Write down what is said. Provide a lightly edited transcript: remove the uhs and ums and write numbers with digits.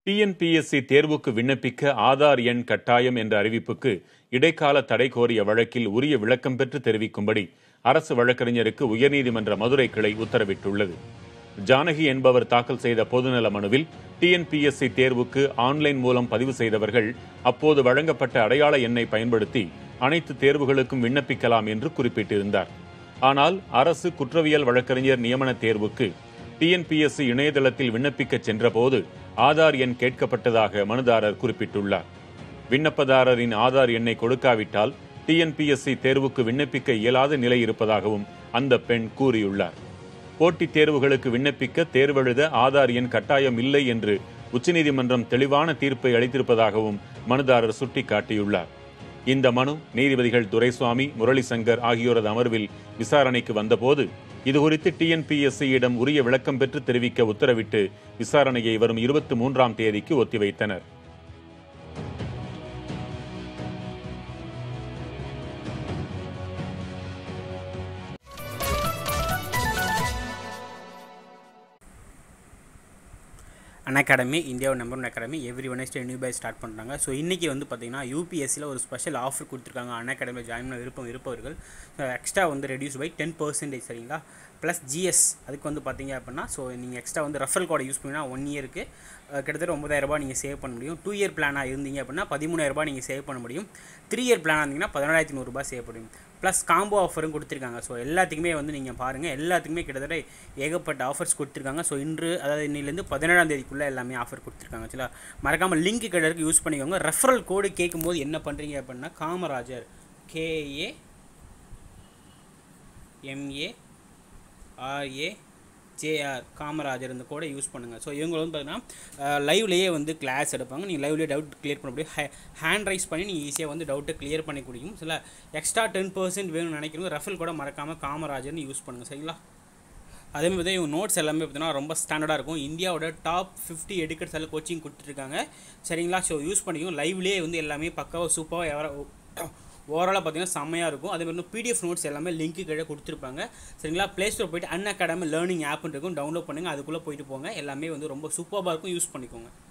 TNPSC தேர்வுக்கு விண்ணப்பிக்க ஆதார் எண் கட்டாயம் என்ற அறிவிப்புக்கு இடைக்கால தடை கோரிய வழக்கில் உரிய விளக்கம் பெற்று தெரிவிக்கும்படி அரசு வழக்கறிஞருக்கு உயர்நீதிமன்ற மதுரை கிளை உத்தரவிட்டுள்ளது. ஜானகி என்பவர் தாக்கல் செய்த பொதுநல மனுவில் டிஎன்பிஎஸ்சி தேர்வுக்கு ஆன்லைன் மூலம் பதிவு செய்தவர்கள் அப்போது வழங்கப்பட்ட அடையாள எண்ணை பயன்படுத்தி அனைத்து தேர்வுகளுக்கும் விண்ணப்பிக்கலாம் என்று குறிப்பிட்டிருந்தார். ஆனால் அரசு குற்றவியல் வழக்கறிஞர் நியமன தேர்வுக்கு டிஎன்பிஎஸ்சி இணையதளத்தில் விண்ணப்பிக்க சென்றபோது ஆதார் எண் கேட்கப்பட்டதாக மனுதாரர் குறிப்பிட்டுள்ளார். விண்ணப்பதாரரின் ஆதார் எண்ணை கொடுக்காவிட்டால் டிஎன்பிஎஸ்சி தேர்வுக்கு விண்ணப்பிக்க இயலாத நிலை இருப்பதாகவும் அந்த பெண் கூறியுள்ளார். போட்டித் தேர்வுகளுக்கு விண்ணப்பிக்க தேர்வெழுத ஆதார் எண் கட்டாயம் இல்லை என்று உச்சநீதிமன்றம் தெளிவான தீர்ப்பை அளித்திருப்பதாகவும் மனுதாரர் சுட்டிக்காட்டியுள்ளார். இந்த மனு நீதிபதிகள் துரைசுவாமி, முரளிசங்கர் ஆகியோரது அமர்வில் விசாரணைக்கு வந்தபோது இதுகுறித்து டிஎன்பிஎஸ்சியிடம் உரிய விளக்கம் பெற்று தெரிவிக்க உத்தரவிட்டு விசாரணையை வரும் 23ஆம் தேதிக்கு ஒத்திவைத்தனர். அகாடமி இந்தியாவோட number 1 academy every Wednesday new batch start பண்ணுறாங்க. ஸோ இன்றைக்கி வந்து பார்த்திங்கன்னா யூபிஎஸ்சியில் ஒரு ஸ்பெஷல் ஆஃபர் கொடுத்துருக்காங்க. அகாடமியில் ஜாயின் பண்ண விருப்பம் இருப்பவர்கள் எக்ஸ்ட்ரா வந்து ரெடியூஸ் பை 10%, சரிங்களா? ப்ளஸ் ஜிஎஸ் அதுக்கு வந்து பார்த்தீங்க அப்படின்னா ஸோ நீங்கள் எக்ஸ்ட்ரா வந்து ரெஃபரல் கோடை யூஸ் பண்ணிங்கன்னா 1 இயருக்கு கிட்டத்தட்ட 9,000 நீங்கள் சேவ் பண்ண முடியும். 2 இயர் பிளானாக இருந்தீங்க அப்படின்னா 13,000 நீங்கள் சேவ் பண்ண முடியும். 3 இயர் பிளானாக இருந்தீங்கன்னா 17,100 சேவ் பண்ண முடியும். ப்ளஸ் காம்போ ஆஃபரும் கொடுத்துருக்காங்க. ஸோ எல்லாத்துக்குமே வந்து நீங்கள் பாருங்கள், எல்லாத்துக்குமே கிட்டத்தட்ட ஏகப்பட்ட ஆஃபர்ஸ் கொடுத்துருக்காங்க. ஸோ இன்று அதாவது இன்னிலேருந்து 17ஆம் தேதிக்குள்ளே எல்லாமே ஆஃபர் கொடுத்துருக்காங்க. சரிங்களா? மறக்காமல் லிங்க் கிட்டருக்கு யூஸ் பண்ணிக்கோங்க. ரெஃபரல் கோடு கேட்கும்போது என்ன பண்ணுறீங்க அப்படின்னா காமராஜர் KAMARAJR காமராஜர் இந்த கோடை யூஸ் பண்ணுங்கள். ஸோ இவங்க வந்து பார்த்தீங்கன்னா லைவ்லேயே வந்து கிளாஸ் எடுப்பாங்க. நீங்கள் லைவ்லேயே டவுட் கிளியர் பண்ண முடியும். ஹேண்ட் ரைஸ் பண்ணி நீங்கள் ஈஸியாக வந்து டவுட்டை கிளியர் பண்ணி முடியும். சில எக்ஸ்ட்ரா 10% வேணும்னு நினைக்கிறவங்க ரெஃபரல் கூட மறக்காமல் காமராஜர்னு யூஸ் பண்ணுங்கள். சரிங்களா? அதேமாதிரி தான் இவங்க நோட்ஸ் எல்லாமே பார்த்தீங்கன்னா ரொம்ப ஸ்டாண்டர்டாக இருக்கும். இந்தியாவோட டாப் 50 எடுக்கர்ஸ் எல்லாம் கோச்சிங் கொடுத்துருக்காங்க. சரிங்களா? ஸோ யூஸ் பண்ணிக்கும். லைவ்லேயே வந்து எல்லாமே பக்காவாக சூப்பராக ஓவராலாக பார்த்தீங்கன்னா செம்மையாக இருக்கும். அதே மாதிரி பிடிஎஃப் நோட்ஸ் எல்லாமே லிங்க்கு கீழே கொடுத்துருப்பாங்க. சரிங்களா? ப்ளே ஸ்டோர் போய்ட்டு அகாடமி லேர்னிங் ஆப்னு இருக்கும், டவுன்லோட் பண்ணுங்கள். அதுக்குள்ளே போயிட்டு போங்க. எல்லாமே வந்து ரொம்ப சூப்பராக இருக்கும், யூஸ் பண்ணிக்கோங்க.